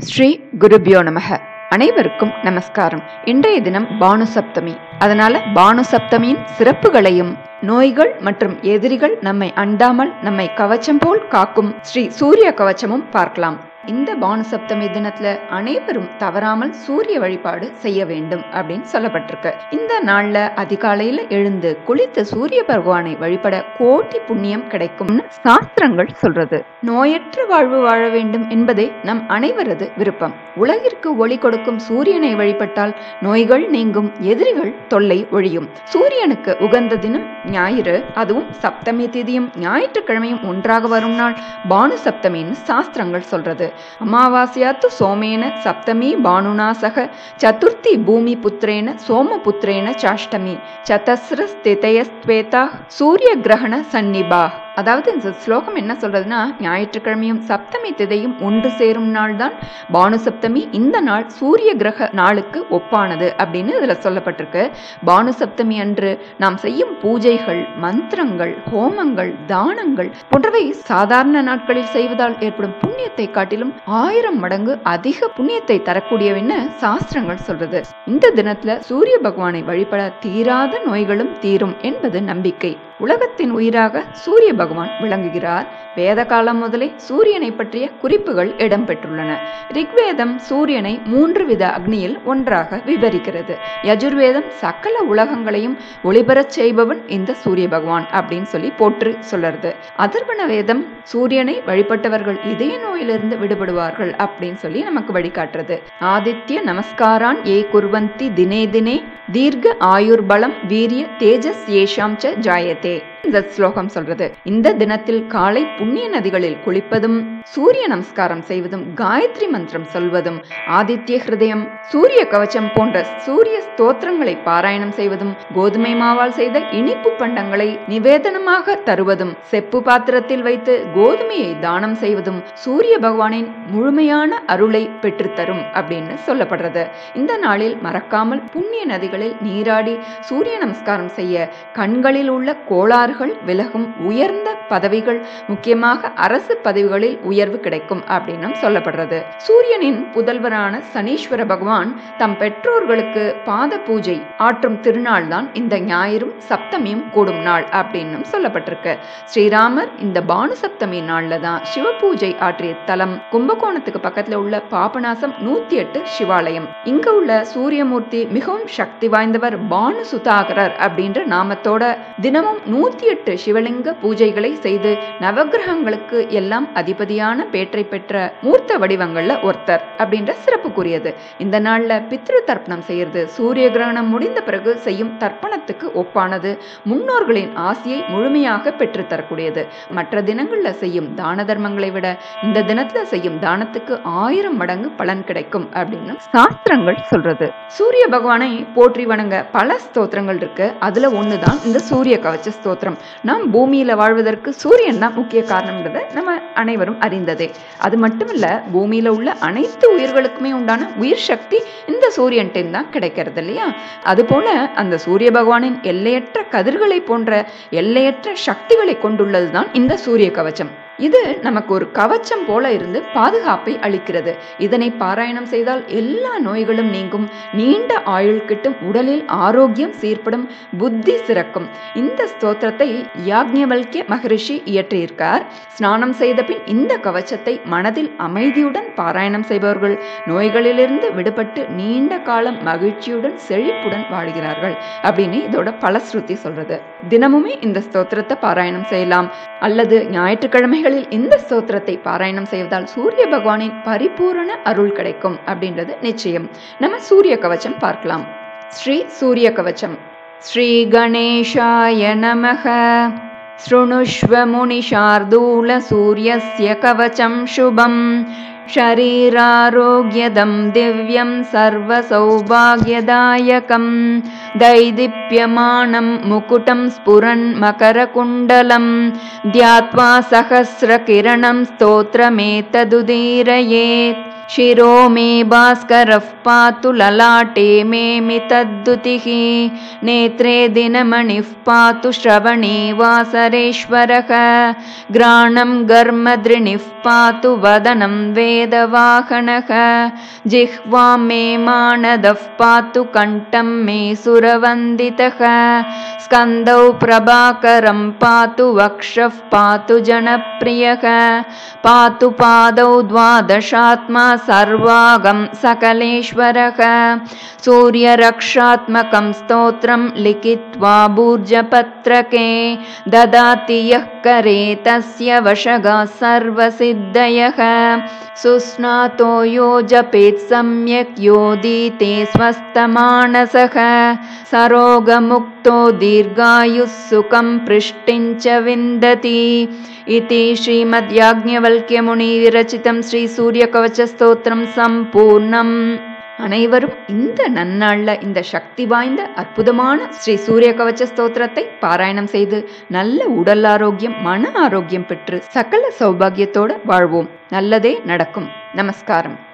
ஸ்ரீ குருபியோ நமக. அனைவருக்கும் நமஸ்காரம். இன்றைய தினம் பானு சப்தமி. அதனால பானு சப்தமியின் சிறப்புகளையும் நோய்கள் மற்றும் எதிரிகள் நம்மை அண்டாமல் நம்மை கவச்சம் போல் காக்கும் ஸ்ரீ சூரிய கவச்சமும் பார்க்கலாம். இந்த பானு சப்தமி தினத்துல அனைவரும் தவறாமல் சூரிய வழிபாடு செய்ய வேண்டும் அப்படின்னு சொல்லப்பட்டிருக்கு. இந்த நாள்ல அதிகாலையில எழுந்து குளித்த சூரிய பகவானை வழிபட கோட்டி புண்ணியம் கிடைக்கும்னு சாஸ்திரங்கள் சொல்றது. நோயற்ற வாழ்வு வாழ வேண்டும் என்பதே நம் அனைவரது விருப்பம். உலகிற்கு ஒளி கொடுக்கும் சூரியனை வழிபட்டால் நோய்கள் நீங்கும், எதிரிகள் தொல்லை ஒழியும். சூரியனுக்கு உகந்த தினம் ஞாயிறு, அதுவும் சப்தமி திதியும் ஞாயிற்றுக்கிழமையும் ஒன்றாக வரும் நாள் பானு சப்தமின்னு சாஸ்திரங்கள் சொல்றது. அமாவாஸ்யாத்து சோமேன சப்தமி பானுனா சக சதுர்த்தி பூமி புத்திரேன சோம புத்திரேன சாஷ்டமி சதஸ்ர ஸ்திதயஸ்வேதா சூரிய கிரகண சன்னிபா. அதாவது இந்த ஸ்லோகம் என்ன சொல்றதுன்னா, ஞாயிற்றுக்கிழமையும் சப்தமி திதையும் ஒன்று சேரும் நாள் தான் பானு சப்தமி. இந்த நாள் சூரிய கிரக நாளுக்கு ஒப்பானது அப்படின்னு இதுல சொல்லப்பட்டிருக்கு. பானு சப்தமி அன்று நாம் செய்யும் பூஜைகள், மந்திரங்கள், ஹோமங்கள், தானங்கள் போன்றவை சாதாரண நாட்களில் செய்வதால் ஏற்படும் புண்ணியத்தை காட்டிலும் 1000 மடங்கு அதிக புண்ணியத்தை தரக்கூடியவன்னு சாஸ்திரங்கள் சொல்றது. இந்த தினத்துல சூரிய பகவானை வழிபட தீராத நோய்களும் தீரும் என்பது நம்பிக்கை. உலகத்தின் உயிராக சூரிய பகவான் விளங்குகிறார். வேத காலம் முதலே சூரியனை பற்றிய குறிப்புகள் இடம்பெற்றுள்ளன. ரிக்வேதம் சூரியனை 3 வித அக்னியில் ஒன்றாக விவரிக்கிறது. யஜுர்வேதம் சகல உலகங்களையும் ஒளிபரச் செய்பவன் இந்த சூரிய பகவான் அப்படின்னு சொல்லி போற்று சொல்றது. அதர்வண வேதம் சூரியனை வழிபட்டவர்கள் இதய நோயிலிருந்து விடுபடுவார்கள் அப்படின்னு சொல்லி நமக்கு வழிகாட்டுறது. ஆதித்ய நமஸ்காரான் ஏ குர்வந்தி தினே தினே தீர்க்க ஆயுர்பலம் வீரிய தேஜஸ் ஏஷாம் ச ஜாயதே. இந்த ஸ்லோகம் சொல்றது. இந்த தினத்தில் காலை புண்ணிய நதிகளில் குளிப்பதும், சூரிய நமஸ்காரம் செய்வதும், காயத்ரி மந்திரம் சொல்வதும், ஆதித்ய ஹிருதயம், சூரிய கவச்சம் போன்ற சூரிய ஸ்தோத்திரங்களை பாராயணம் செய்வதும், கோதுமை மாவால் செய்த இனிப்பு பண்டங்களை நிவேதனமாக தருவதும், செப்பு பாத்திரத்தில் வைத்து கோதுமையை தானம் செய்வதும் சூரிய பகவானின் முழுமையான அருளை பெற்றுத்தரும் அப்படின்னு சொல்லப்படுறது. இந்த நாளில் மறக்காமல் புண்ணிய நதிகளில் நீராடி சூரிய நமஸ்காரம் செய்ய கண்களில் உள்ள கோளாறுகள் விலகும், உயர்ந்த பதவிகள், முக்கியமாக அரசு பதவிகளில் உயர்வு கிடைக்கும் அப்படின்னு சொல்லப்படுறது. சூரியனின் புதல்வரான சனீஸ்வர பகவான் தம் பெற்றோர்களுக்கு பாத பூஜை ஆற்றும் திருநாள் தான் இந்த ஞாயிறும் சப்தமியும் கூடும் நாள் அப்படின்னு சொல்லப்பட்டிருக்கு. ஸ்ரீராமர் இந்த பானு சப்தமி நாள்ல தான் சிவ பூஜை ஆற்றிய தலம் கும்பகோணத்துக்கு பக்கத்துல உள்ள பாபநாசம் 108 சிவாலயம். இங்க உள்ள சூரியமூர்த்தி மிகவும் சக்தி வாய்ந்தவர். பானு சுதாகரர் அப்படின்ற நாமத்தோட தினமும் 108 சிவலிங்க பூஜைகளை செய்து நவகிரகங்களுக்கு எல்லாம் அதிபதியான பேற்றை பெற்ற மூர்த்த வடிவங்கள்ல ஒருத்தர் அப்படின்ற சிறப்புக்குரியது. இந்த நாள்ல பித்ரு தர்ப்பணம் செய்யறது சூரிய கிரகணம் முடிந்த பிறகு செய்யும் தர்ப்பணத்துக்கு ஒப்பானது. முன்னோர்களின் ஆசையை முழுமையாக பெற்று தரக்கூடியது. மற்ற தினங்கள்ல செய்யும் தான தர்மங்களை விட இந்த தினத்துல செய்யும் தானத்துக்கு 1000 மடங்கு பலன் கிடைக்கும் அப்படின்னு சாஸ்திரங்கள் சொல்றது. சூரிய பகவானை போற்றி வணங்க பல ஸ்தோத்திரங்கள் இருக்கு. அதுல ஒண்ணுதான் இந்த சூரிய கவச்ச ஸ்தோத்திரம். நாம் பூமியில வாழ்வதற்கு சூரியன் தான் முக்கிய காரணம்ன்றத நம்ம அனைவரும் அறிந்ததே. அது மட்டும் இல்ல, பூமியில உள்ள அனைத்து உயிர்களுக்குமே உண்டான உயிர் சக்தி இந்த சூரியன்கிட்ட தான் கிடைக்கிறது இல்லையா? அது போல அந்த சூரிய பகவானின் எல்லையற்ற கதிர்களை போன்ற எல்லையற்ற சக்திகளை கொண்டுள்ளதுதான் இந்த சூரிய கவச்சம். இது நமக்கு ஒரு கவச்சம் போல இருந்து பாதுகாப்பை அளிக்கிறது. இதனை பாராயணம் செய்தால் எல்லா நோய்களும் நீங்கும், நீண்ட ஆயுள் கிட்டும், உடலில் ஆரோக்கியம் சீர்படும், புத்தி சிறக்கும். இந்த ஸ்தோத்திரத்தை யாக்ஞவல்க்ய மகரிஷி இயற்றியிருக்கார். ஸ்நானம் செய்த பின் இந்த கவச்சத்தை மனதில் அமைதியுடன் பாராயணம் செய்பவர்கள் நோய்களிலிருந்து விடுபட்டு நீண்ட காலம் மகிழ்ச்சியுடன் செழிப்புடன் வாழ்கிறார்கள் அப்படின்னு இதோட பலஸ்ருதி சொல்றது. தினமுமே இந்த ஸ்தோத்திரத்தை பாராயணம் செய்யலாம். அல்லது ஞாயிற்றுக்கிழமை இந்த ஸ்தோத்திரத்தை பாராயணம் செய்வதால் சூரிய பகவானின் பரிபூரண அருள் கிடைக்கும் அப்படின்றது நிச்சயம். நம்ம சூரிய கவச்சம் பார்க்கலாம். ஸ்ரீ சூரிய கவச்சம். ஸ்ரீ கணேஷாய நமஹ. ஸ்ருணுஷ்வ முனிஷார்தூல சூரியஸ்ய கவச்சம் சுபம் ஷரீராரோக்யதம் திவ்யம் சர்வ சௌபாக்யதாயகம் தைதிப்யமானம் முகுடம் ஸ்புரன் மகர குண்டலம் த்யாத்வா சஹஸ்ர கிரணம் ஸ்தோத்ரமேததுதீரயேத். शिरो मे भास्करः पातु ललाटे मे मितद्दुतिः नेत्रे दिनमणिः पातु श्रवणे वासरेश्वरः घ्राणं गर्मदृणिः पातु वदनं वेदवाहनः जिह्वां मे मानदः पातु कण्ठं मे सुरवन्दितः स्कन्दौ प्रभाकरं पातु वक्षः पातु जनप्रियः पातु पादौ द्वादशात्मा सर्वागं सकलेश्वरः सूर्यरक्षात्मकं स्तोत्रं लिखित्वा भूर्जपत्रके ददाति यः करे तस्य वशगा सर्वसिद्धयः सुस्नातो यो जपेत् सम्यक् योदीते स्वस्थमानसः सरोगमुक्तो दीर्घायुः सुखं पृष्टिं च विन्दति इति श्रीमद्याज्ञवल्क्यमुनि विरचितं श्री सूर्यकवचस्तोत्रं सम्पूर्णम्. அனைவரும் இந்த நன்னாள்ல இந்த சக்தி வாய்ந்த அற்புதமான ஸ்ரீ சூரிய கவச்ச ஸ்தோத்திரத்தை பாராயணம் செய்து நல்ல உடல் ஆரோக்கியம், மன ஆரோக்கியம் பெற்று சகல சௌபாகியத்தோட வாழ்வோம். நல்லதே நடக்கும். நமஸ்காரம்.